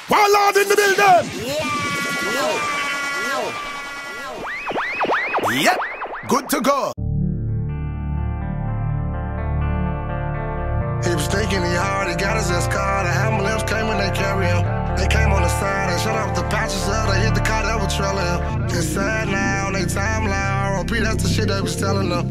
Warlord in the building. Yep, good to go. He was thinking he hard, he got his ass caught. The ambulance came and they carry him. They came on the side and shut off the patches up. They hit the car that was trailing him. It's sad now on their timeline. R.O.P. that's the shit they was telling them.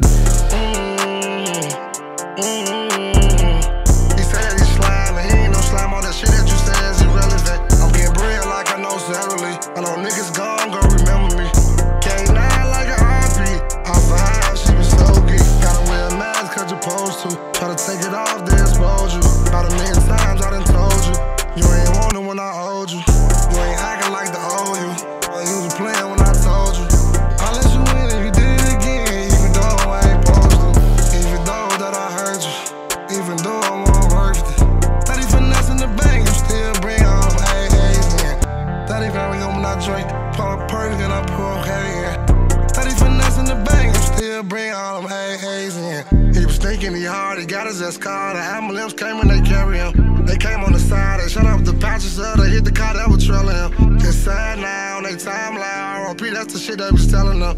He said he's slime and he ain't no slime. All that shit that you say is irrelevant. I'm getting bread like I know Sally. I know niggas gone, go remember me. Can't lie like an heartbeat. Off the high, she was so geek. Gotta wear a mask cause you're supposed to. Try to take it off, they expose you. About a million times I done told you. You ain't want it when I owed you. You ain't acting like the old you. You was playing when I told you. I'll let you in if you did it again. Even though I ain't supposed to. Even though that I hurt you. Even though I wasn't worth it. 30 finesse in the bank, you still bring all them AAs in. 30 very when I drink. Pump a perk and I pour heavy in. 30 finesse in the bank, you still bring all them AAs in. He was thinking he hard, he got his ass caught. The ambulance came and they carry him. They came on the side, they shut off the patches up. They hit the car that was trailing him. It's sad now on their timeline. R.O.P. that's the shit they was telling them.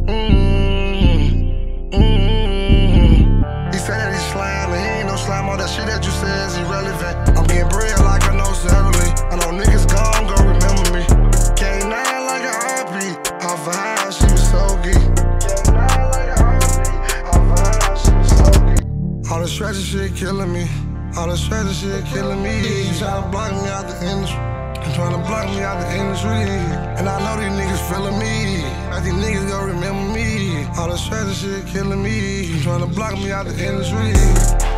He said that he's slime and he ain't no slime. All that shit that you say is irrelevant. I'm getting bread like I know Sally. I know niggas gone, go remember me. Can't lie like a heartbeat. Off a high, she was so geek. Can't lie like a heartbeat. Off a high, she was so geek. All this treasure shit killing me. All this treasure shit killing me. Trying to block me out the industry. Trying to block me out the industry. And I know these niggas feeling me. Like these niggas gon' remember me. All this treasure shit killing me. Trying to block me out the industry.